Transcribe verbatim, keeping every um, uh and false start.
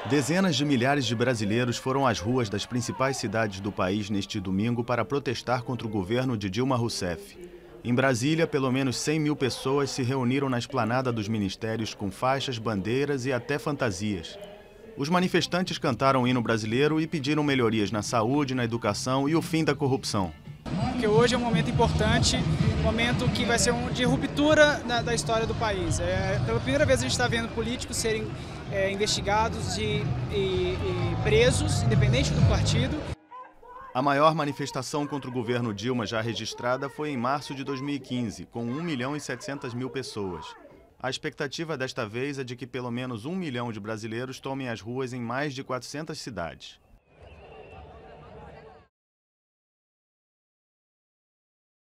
Dezenas de milhares de brasileiros foram às ruas das principais cidades do país neste domingo para protestar contra o governo de Dilma Rousseff. Em Brasília, pelo menos cem mil pessoas se reuniram na esplanada dos ministérios com faixas, bandeiras e até fantasias. Os manifestantes cantaram o hino brasileiro e pediram melhorias na saúde, na educação e o fim da corrupção. Porque hoje é um momento importante, um momento que vai ser um de ruptura da, da história do país. É, pela primeira vez a gente está vendo políticos serem é, investigados e, e, e presos, independente do partido. A maior manifestação contra o governo Dilma já registrada foi em março de dois mil e quinze, com um milhão e setecentas mil pessoas. A expectativa desta vez é de que pelo menos um milhão de brasileiros tomem as ruas em mais de quatrocentas cidades.